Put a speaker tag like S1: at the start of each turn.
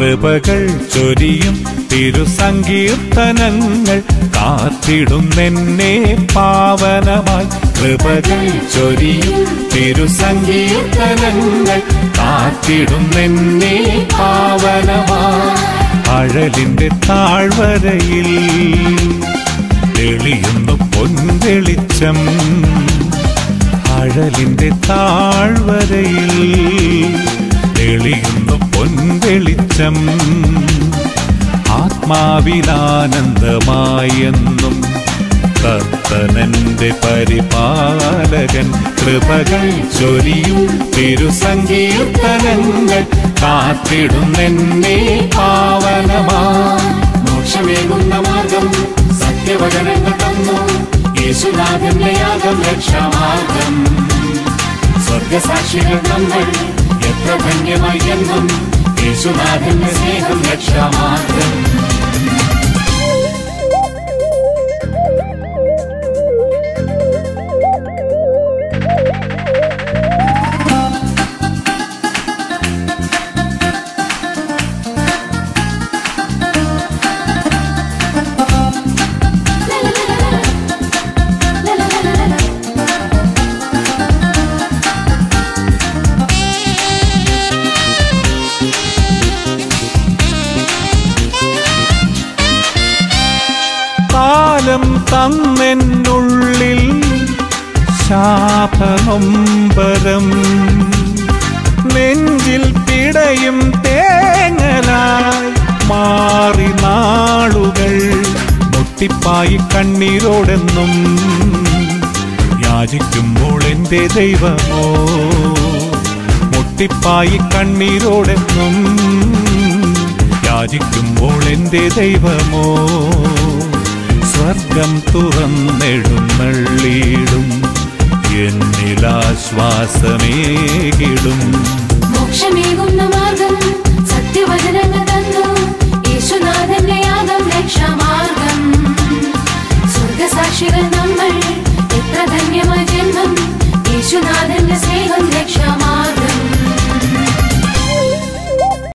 S1: കൃപകൾ ചൊരിയും തിരുസങ്കീർത്തനങ്ങൾ കാത്തിടുന്നെന്നെ പാവനമായി. കൃപകൾ ചൊരിയും തിരുസങ്കീർത്തനങ്ങൾ കാത്തിടുന്നെന്നെ പാവനമായി. അഴലിന്റെ താഴ്വരയിൽ തെളിയുന്നു പൊൻവെളിച്ചം. അഴലിന്റെ താഴ്വരയിൽ തെളിയുന്നു പൊൻവെളിച്ചം. ആത്മാവിലാനന്ദമായെന്നും കർത്തനന്റെ പരിപാലകൻ. കൃപകൾ ചൊരിയും തിരുസങ്കീർത്തനങ്ങൾ കാത്തിടുന്നെന്നെ പാവനമായി.
S2: മോക്ഷമേകുന്ന മാർഗം സത്യവചനങ്ങൾ തന്നു യേശുനാഥന്റെ യാഗം രക്ഷാമാർഗം. സ്വർഗസാക്ഷികൾ നമ്മൾ എത്ര ധന്യമായി എന്നും യേശുനാഥന്റെ സ്നേഹം രക്ഷാമാർഗം.
S1: കാലം തന്നെന്നുള്ളിൽ ശാപനൊമ്പരം. നെഞ്ചിൽ പിടയും തേങ്ങലായി മാറി നാളുകൾ. മുട്ടിപ്പായി കണ്ണീരോടെന്നും യാചിക്കുമ്പോൾ എൻ്റെ ദൈവമോ. മുട്ടിപ്പായി കണ്ണീരോടെന്നും യാചിക്കുമ്പോൾ എൻ്റെ ദൈവമോ. സ്വർഗം തുറന്നെഴുന്നള്ളിയിടും എന്നിലാശ്വാസമേകിടും.
S3: മോക്ഷമേകുന്ന മാർഗം സത്യവചനങ്ങൾ തന്നു യേശുനാഥന്റെ യാഗം രക്ഷാമാർഗം. സ്വർഗസാക്ഷികൾ